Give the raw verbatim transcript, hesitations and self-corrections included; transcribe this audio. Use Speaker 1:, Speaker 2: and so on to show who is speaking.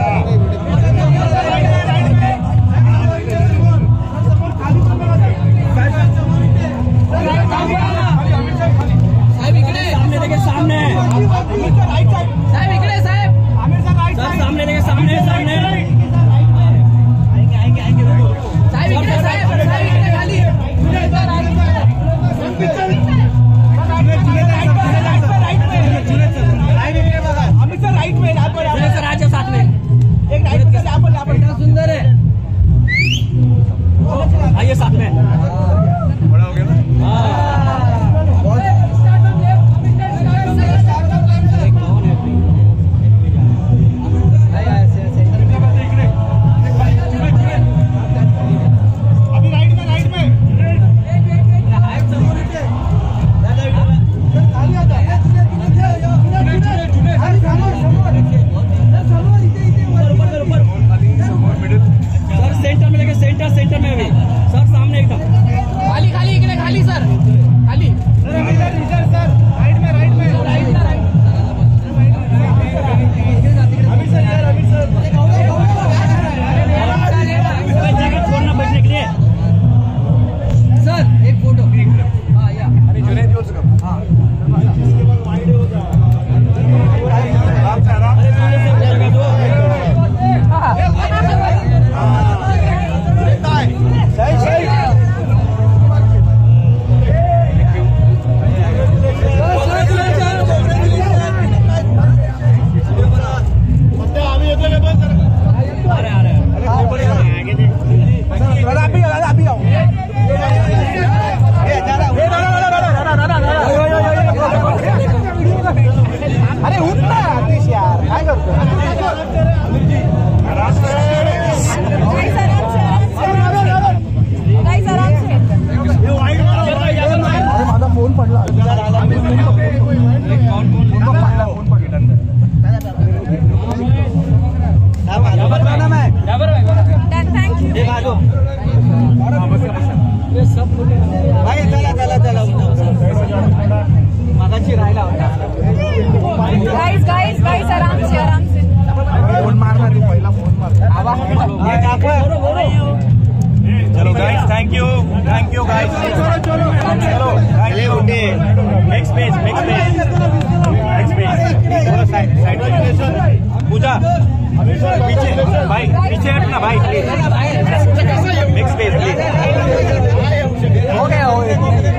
Speaker 1: सुंदर है, आइए साथ में। बड़ा हो गया ना। अभी राइट में, राइट में सेंटर में लेके, सेंटर सेंटर में भी सर, सामने एकदम खाली खाली, इकडे खाली सर, खाली सर, राइट में, राइट में, राइट में, अभी सर, यार अभी सर, जगह छोड़ना बैठने के लिए सर। एक फोटो, हाँ या अरे जुनेद जोश का, हाँ अरे उठना आतिश यार, काय करतो? माझा फोन पडला, मागाची राहिला होता। गाइस गाइस गाइस आराम से, आराम से फोन मारना, तू पहिला फोन मार। चलो guys, thank you, thank you guys. चलो चले उठे, next page, next page, next page, थोड़ा साइड साइड पूजा पीछे, भाई पीछे हटना भाई प्लीज। Next page please. हो गया, हो गया।